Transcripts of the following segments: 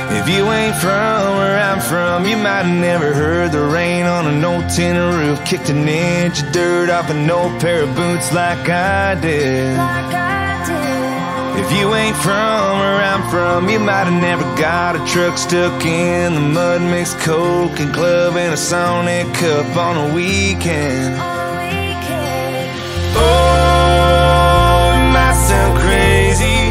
If you ain't from where I'm from, you might have never heard the rain on an old tin roof, kicked an inch of dirt off an old pair of boots like I did. If you ain't from where I'm from, you might have never got a truck stuck in the mud, mixed Coke and club in a Sonic cup on a weekend. Oh, it might sound crazy,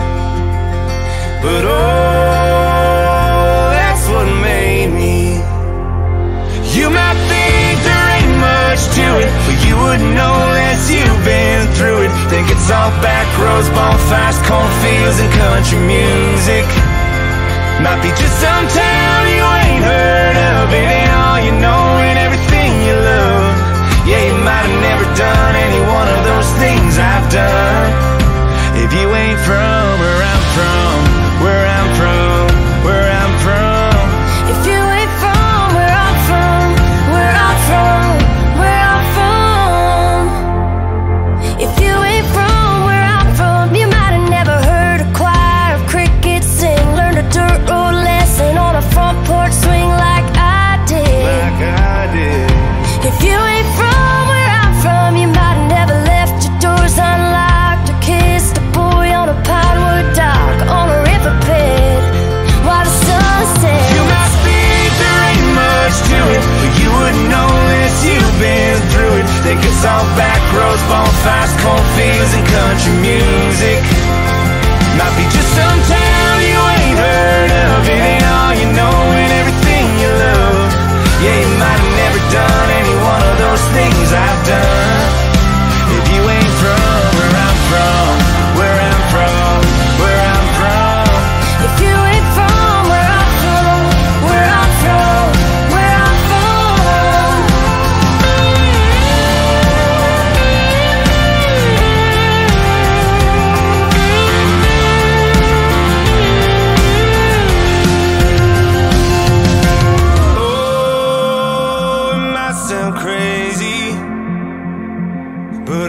but oh, that's what made me. You might think there ain't much to it, but you wouldn't know unless you've been through it. Think it's all back roads, bonfires, cornfields, and country music. Might be just some town you ain't heard of. It ain't all you know and everything you love. Yeah, you might have never done any one of those things I've done. If you ain't from where I'm from, where I'm from, where I'm from. If you ain't from where I'm from, where I'm from, where I'm from. If you ain't from where I'm from, you might have never heard a choir of crickets sing, learned a dirt road lesson on a front porch swing like I did. Like I did. If you ain't from where I'm from, you might have never left your doors unlocked or kissed a boy on a pinewood dock on a riverbed while the sun sets. You might think there ain't much to it, but you wouldn't know unless you've been through it. Think it's all back roads, bonfires, cornfields, and country music. Might be just some town you ain't heard of. It ain't all you know and everything you love. Yeah, you might have never done any one of those things I've done. If you ain't from where I'm from, where I'm from, where I'm from. If you ain't from where I'm from, where I'm from, where I'm from. Oh, it might sound crazy, but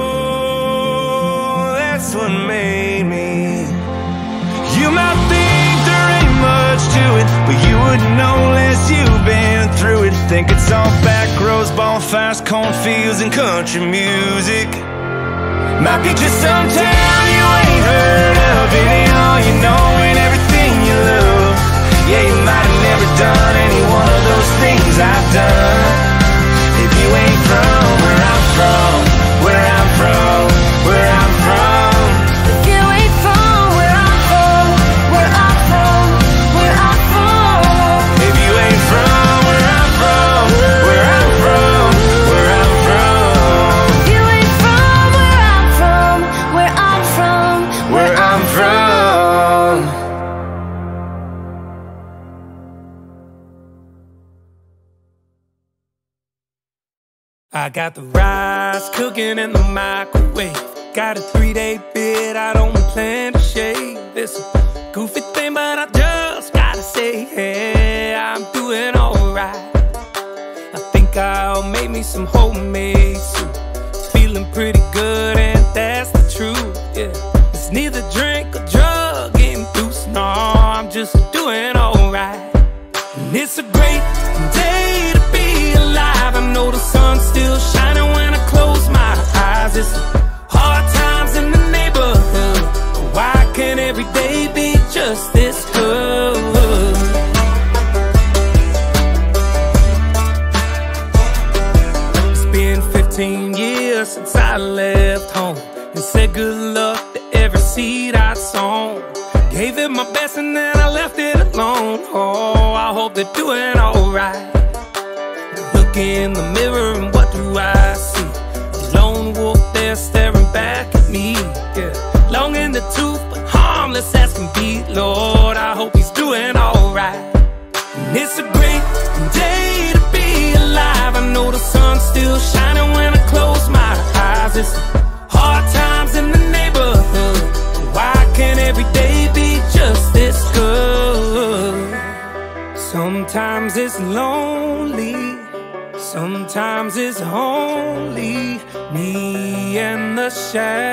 oh, that's what made me. You might think there ain't much to it, but you wouldn't know unless you've been through it. Think it's all back roads, bonfires, cornfields, and country music. Might be just some town you ain't heard of. It ain't all you know and everything you love. Yeah, you might have never done any one of those things I've done. If you ain't from where I'm from, where I'm from, where I'm from. If you ain't from where I'm from, where I'm from, where I'm from. If you ain't from where I'm from, where I'm from, where I'm from. If you ain't from where I'm from, where I'm from, Where I'm from. I got the rice cooking in the microwave. Got a 3-day bid, I don't plan to shave. It's a goofy thing, but I just gotta say, hey, I'm doing alright. I think I'll make me some homemade soup. Feeling pretty good, and that's the truth, yeah. It's neither drink or drug induced, no, I'm just doing alright. And it's a great day to be alive. I know the sun's still shining when I close my eyes. It's hard times in the neighborhood. Why can't every day be just this good? It's been 15 years since I left home and said good luck to every seed I sown. Gave it my best and then I left it alone. Oh, I hope they're doing alright. Look in the mirror and what do I see? A lone wolf there staring back at me, yeah. Long in the tooth but harmless as can be. Lord, I hope he's doing alright. And it's a great day to be alive. I know the sun's still shining when I close my eyes. It's hard times in the neighborhood. Why can't every day be just this good? Sometimes it's lonely, sometimes it's only me and the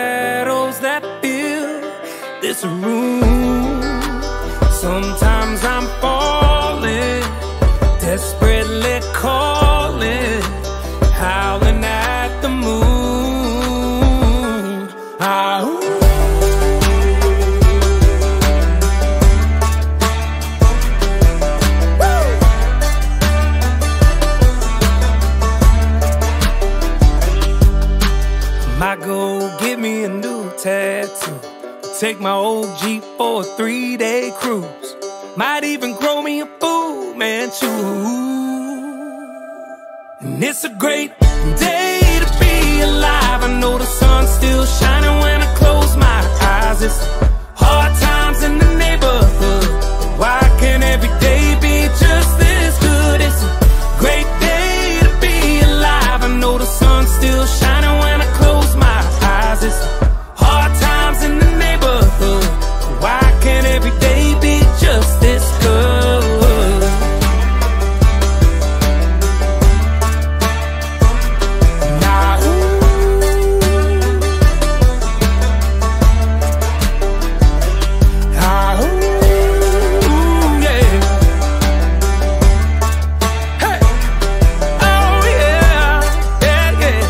shadows that fill this room. Sometimes I'm take my old Jeep for a 3-day cruise. Might even grow me a Fu Manchu. And it's a great day to be alive. I know the sun's still shining when I close my eyes. It's hard times in the neighborhood. Why can't every day be just this good? It's a great day to be alive. I know the sun's still shining when I close my eyes. It's hard times in the neighborhood. Why can't every day be just this good? Now, yeah. Hey, oh yeah, yeah, yeah.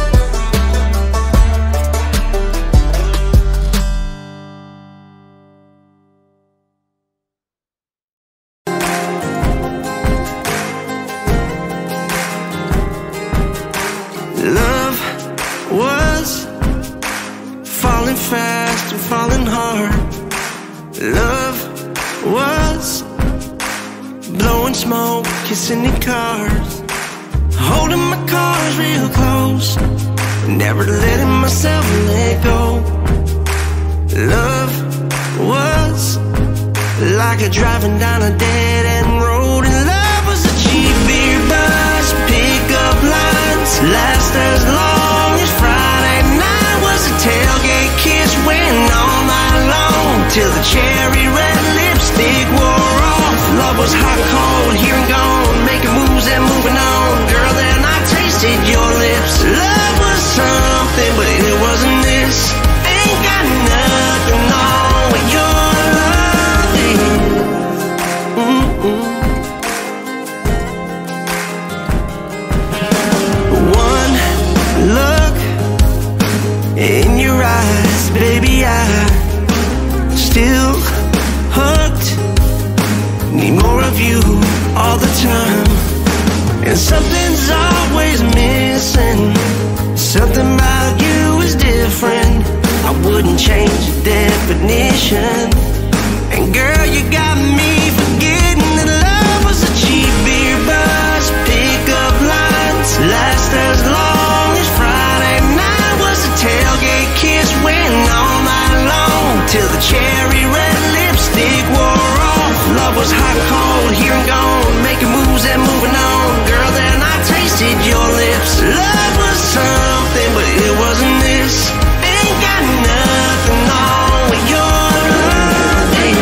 Love was falling fast and falling hard. Love was blowing smoke, kissing in cars, holding my cars real close, never letting myself let go. Love was like a driving down a dead-end road, and love was a cheap beer bus, pickup lines, last as long as Friday night was a tailgate kiss, went all night long till the cherry red lipstick wore off. Love was hot and cold, here and gone, making moves and moving on. Girl, then I tasted your lips. Love was something, but it wasn't this. Ain't got nothing on with your loving. One look in your eyes, baby, I still hooked. Need more of you all the time, and something's always missing. Something about you is different. I wouldn't change the definition. And girl, you got me forgetting that love was a cheap beer bus, pickup lines, last as long as Friday night was a tailgate kiss, went all night long till the cherry red lipstick wore off. Love was hot and cold, here and gone, making moves and moving on. Girl, then I tasted your lips. Love was something, but it wasn't this. Ain't got nothing on with your loving.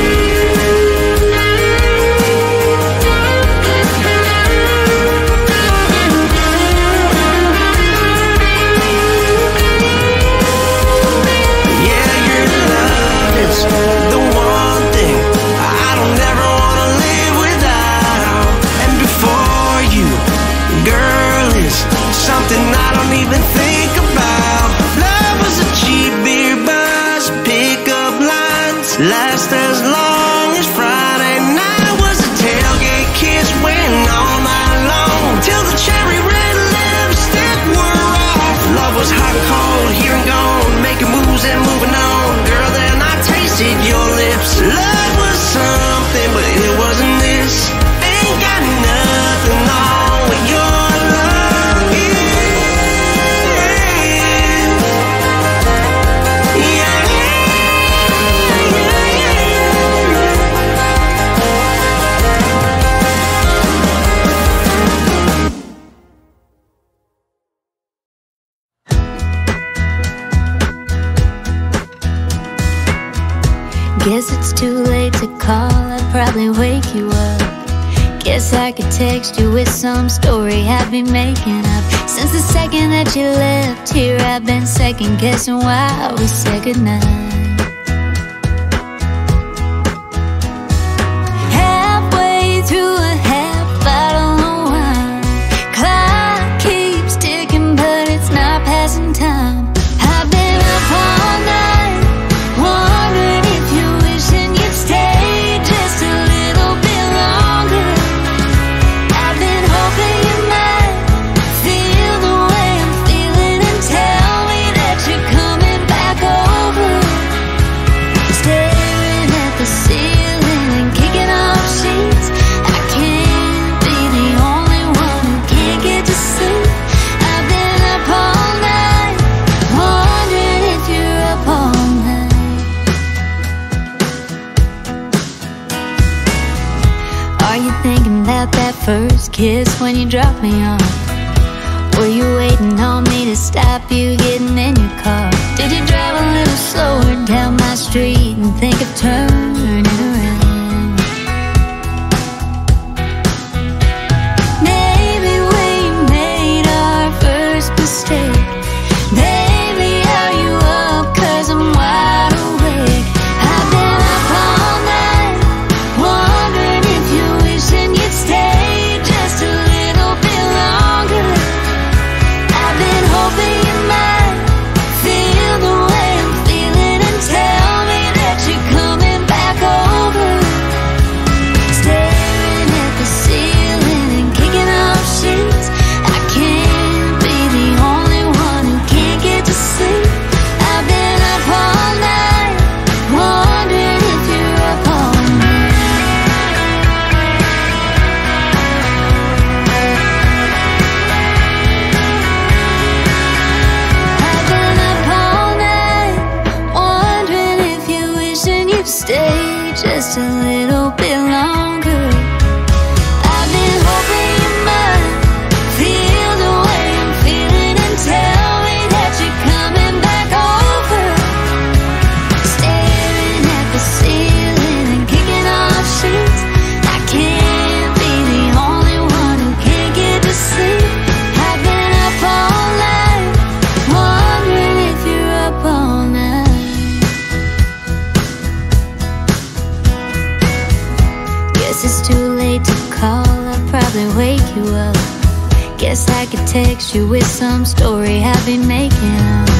Yeah, your love is the one thing I don't ever wanna live without. And before you, girl, is something I don't even think about. Love was a cheap beer bus, pickup lines, last as long as Friday night was a tailgate kiss, went all night long till the cherry red lipstick wore off. Love was hot and cold, here and gone, making moves and moving on. Girl, then I tasted your lips. Love was something, but it wasn't this. Ain't got nothing on with your love. Guess it's too late to call, I'd probably wake you up. Guess I could text you with some story I've been making up. Since the second that you left here, I've been second guessing why we said goodnight. Halfway through a half bottle of wine, clock keeps ticking but it's not passing time. I've been up all night, wondering if you're wishing you'd stay just a little bit longer. I've been hoping you might feel the way I'm feeling and tell me that you're coming back over. about that first kiss when you dropped me off? Were you waiting on me to stop you getting in your car? Did you drive a little slower down my street and think of turning around? Maybe we made our first mistake. Baby, are you up? 'Cause I'm wide awake. I've been up all night, wondering if you're wishing you'd stay just a little bit longer. I've been hoping you might feel the way I'm feeling and tell me that you're coming back over. Staring at the ceiling and kicking off sheets. I can't be the only one who can't get to sleep. I've been up all night, wondering if you're up all night. I've been up all night, wondering if you're wishing you'd stay just a little bit longer. I've been hoping you might feel the way I'm feeling and tell me that you're coming back over. Staring at the ceiling and kicking off sheets. I can't be the only one who can't get to sleep. I've been up all night, wondering if you're up all night. Guess it's too late to call, I'll probably wake you up. Guess I could text you with some story I've been making up.